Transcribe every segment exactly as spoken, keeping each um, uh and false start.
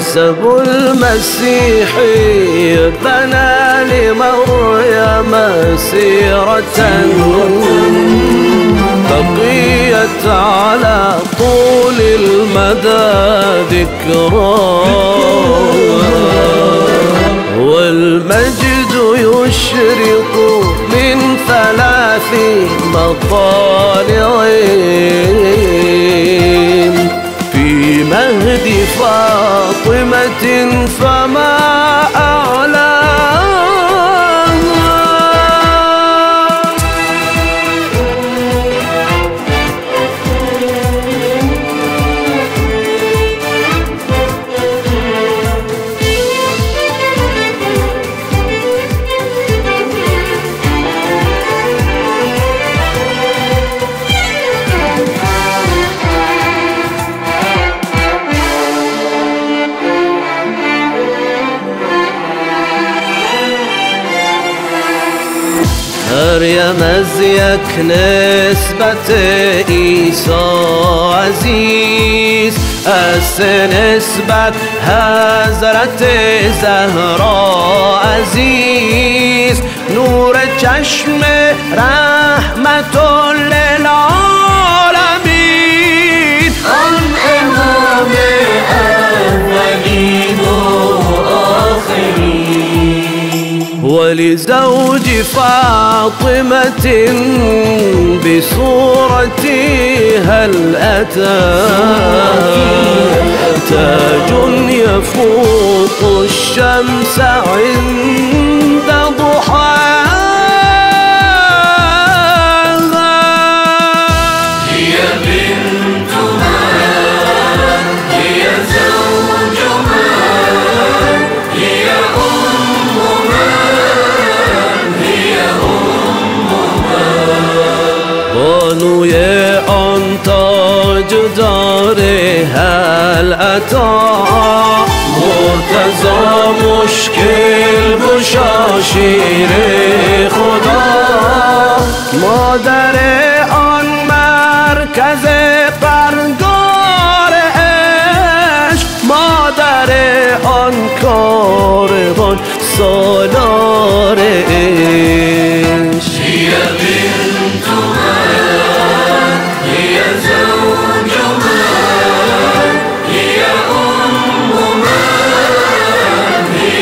نسب المسيح بنى لمريم سيرة بقيت على طول المدى ذكرى، والمجد يشرق من ثلاث مطالع في مهد فاطمة فما أعلاها. مريم ازيك نسبة عيسى عزيز، اس نسبة حضرت زهرا عزیز، نور چشم رحمت للعالمین، آن امام اولین و آخرین، ولزوج فاطمة بصورتها الأتى تاج يفوق الشمس عند ضحاها. هي بنت من؟ هي زوج من؟ هي أم من؟ هي أم من؟ بانوی آن تاج داره العطا، مرتضی مشکل گشا شیر خدا، مادر آن مرکز پرگار عشق، مادر آن کاروان سالار عشق. هی بنت من، هی زوج من، هی ام من، هی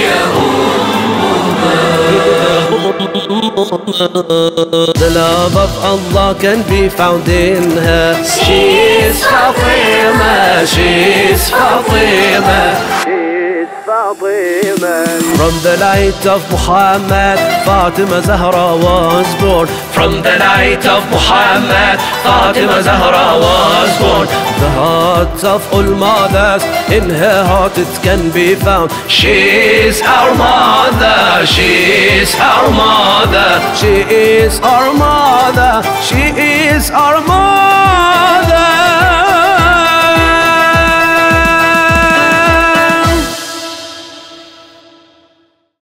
ام من. The love of Allah can be found in her. She is Fatima, she is Fatima, she is Fatima. From the light of Muhammad, Fatima Zahra was born. From the light of Muhammad, Fatima Zahra was born. The heart of all mothers, in her heart it can be found. She is our mother, she is our mother, she is our mother, she is our mother.